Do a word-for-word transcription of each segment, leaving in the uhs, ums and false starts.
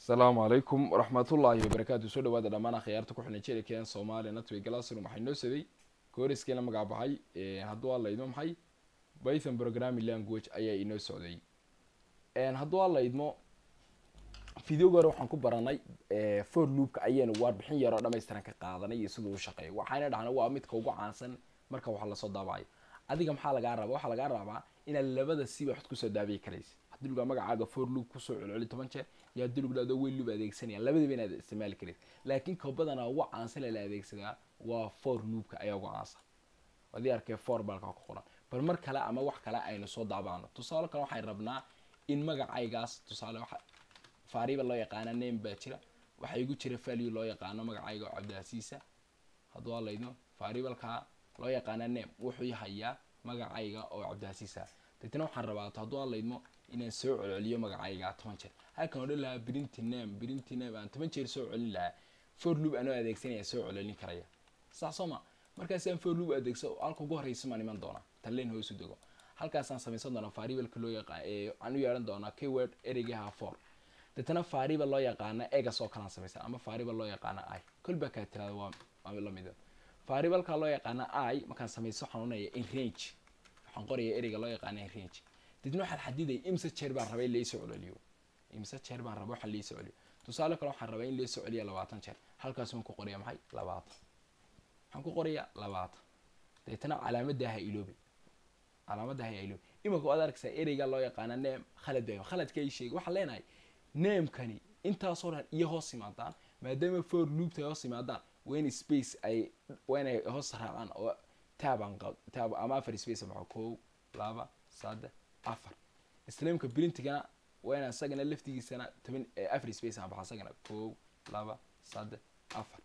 السلام عليكم ورحمة الله وبركاته. سو dhawaada dhamaan akhyaarta ku xilin jeelkeen Soomaaliya Network Classroom waxay noo saday kooriskeena magac baxay ee haduu alla idmo maxay Python programming language ayaa inoo socday. Een haduu alla idmo video gore waxaan ku baranay ee for loop-ka ayaan warbixin yar oo dhameystiran ka qaadanay iyo sidoo uu shaqeeyo. Waxaana dhahnaa waa midka ugu caansan marka wax la soo daabayo. Adiga maxaa laga rabaa? Waxa laga rabaa in labada si wax ku soo daabiyi karaysid. Hadii lagu magacaaga for loop ku soo celceli toban jeer yaa diluglaado weyn loo adeegsanaya labadaba inaad isticmaali karid laakiin ka badana ugu caansan la adeegsadaa waa for loop-ka ayaa ugu caansan wadii arkay for balka ku qoran bal mar kale ama wax kale aynu soo daabano tusaale kale waxaan rabnaa in magacaygaas tusaale waxa faariba loo yaqaan name baa jira waxa igu jira value loo yaqaan magacayga Cabdilasiisa haduu la idmo faaribalka loo yaqaan name wuxuu yahay magacayga oo Cabdilasiisa dadna waxaan rabaa haduu la idmo inaan soo celceliyo magacayga toban jeer halkan oo la print name print name aan toban jeer soo celin lahaa for loop aan adeegsanaya soo celin karaya sax soma markaas aan for loop adeegso halka ugu horeysa ma niman doona taleen hoos u dago halkaas aan sameeysan doona variable loo yaqaan ee aan u yeelan doona keyword ereyga for dadna variable loo yaqaan ega soo kala sameeysan ama variable loo yaqaan i kulba ka tirada waa la mid variable ka loo yaqaan i markaan sameeyso xanuunaya in range waxaan qoraya ereyga loo yaqaan in range dadna waxaan xadiday imsa jeer baan rabay la soo celiyo imsa jeer baan rabaa waxa la soo celiyo tusaale kale waxaan rabaa in la soo celiyo labaatan jeer halkaas waan ku qoriyaa maxay labaatan waxaan ku qoriyaa labaatan deetana calaamadda ha iloobi calaamadda ha iloobi imaka aad arkaysaa ereyga loo yaqaan name khalad bay khaladka ay sheeg waxa leenahay name kani inta soo ran iyo hoos imaadaan maadaama for loop ta hoos imaadaan when space ay when ay hoos raacaan oo tab aan tab ama for space ma ko laba saddex afar islaamka printiga وأنا سجن اللفت يجي سنة تمن أفري سبيس عم بحسجنا كو لابا صد أفر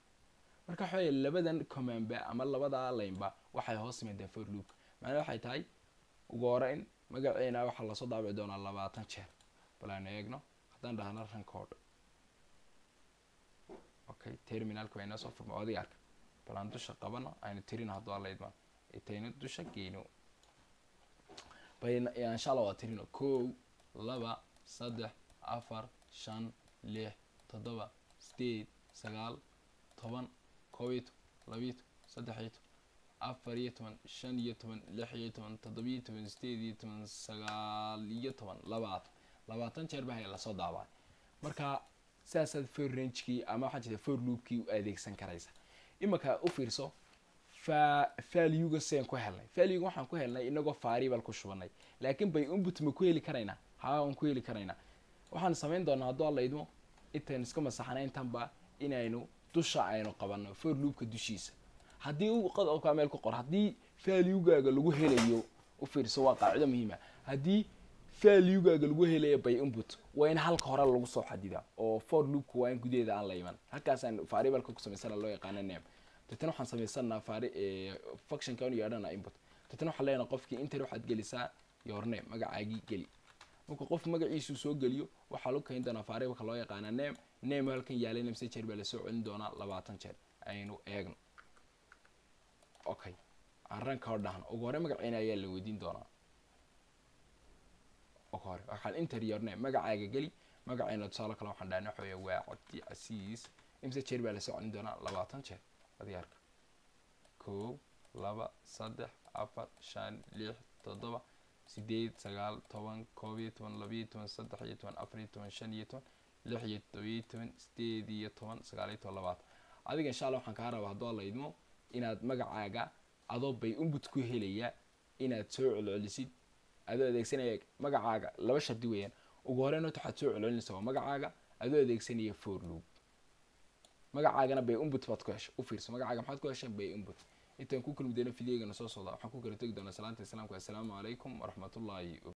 مركا حوالي اللي بدن كمان بقى عمل لا بدأ على ينبع واحد هوس من دفور لوب معناه واحد تاي وجارين ما جاينا واحد الله صدق بدون الله بعطنا شهر بلا نيجنا خدنا ده نرهن كود أوكي تيرمينال كوينا صفر مواضيع عارك بلا ندوش قبنا يعني تيرين هذا الله يدمان التاني ندوش كينو بين يعني إن شاء الله وتيرينو كو laba saddex afar shan lix toddoba sideed sagaal toban kow iyo toban laba iyo toban saddex iyo toban afar iyo toban shan iyo toban lix iyo toban toddoba iyo toban sideed iyo toban sagaal iyo toban labaatan labaatan jeer baa la soo daabay marka siyaasadda for range-kii ama waxa jirta for loop-kii u adeegsan karaysa imaka u fiirso fa value-ga seen ku helnay value-ga waxaan ku helnay inagoo variable ku shubanay laakiin bay input ma ku heli karayna haan ku heli karayna waxaan sameyn doonaa hadoo la idmo intaan iska masaxanayn tanba inaynu dusha aynu qabano for loop-ka dushiisa hadii uu qad oo kaamel ku qor hadii value-gaaga lagu helayo u fiirso waa qaacido muhiim ah hadii value-gaaga lagu helayo by input waa in halka hore lagu soo xadidaa oo for loop-ku waa in gudeeda aan la iman halkaas aan variable-ka ku sameeysan loo yaqaan name dadna waxaan sameeysanaa vari function-ka oo yeedhana input dadna waxa leeyahay qofkii inta waxaad gelisaa your name magacaagii geli marka qof magaciisu soo galiyo waxa loo keen doonaa variable loo yaqaan name name halkan yaalay name jeer baa la soo celin doonaa labaatan jeer aynu eegno okay arran ka dhahan ugu hore magaciina ayaa la weydiin doonaa ugu hore waxaan enter your name magacaaga gali magaciina tusaale kale waxaan dhahnaa waxa waa Cabdilasiis name jeer baa la soo celin doonaa labaatan jeer adiyaarka ko laba saddex afar shan lix toddoba sideed sagaal toban kow iyo toban laba iyo toban saddex iyo toban afar iyo toban shan iyo toban lix iyo toban iyo toban sideed iyo toban sagaal iyo toban labaatan adiga insha Allah waxaan ka rabaa hadoo la idmo inaad magacaaga adoo bay input ku helaya inaad soo celcelisid adoo adeegsanaya magacaaga laba shardi weeyaan ugu horeyna waxaad soo celcelinaysaa magacaaga adoo adeegsanaya for loop magacaagana bay input baad ku heshay u fiirso magacaaga maxaad ku heshay bay input intaan ku kulmi doono fideegana soo socda waxaan ku kala tagi doonaa salaanta islaamka assalaamu calaykum waraxmatullaahi